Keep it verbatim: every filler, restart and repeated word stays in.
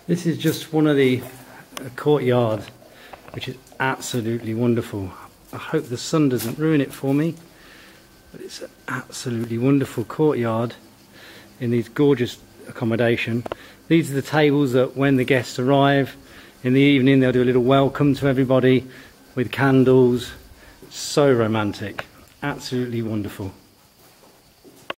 This is just one of the uh, courtyard, which is absolutely wonderful. I hope the sun doesn't ruin it for me, but it's an absolutely wonderful courtyard in these gorgeous accommodation. These are the tables that when the guests arrive in the evening, they'll do a little welcome to everybody with candles. So romantic, absolutely wonderful.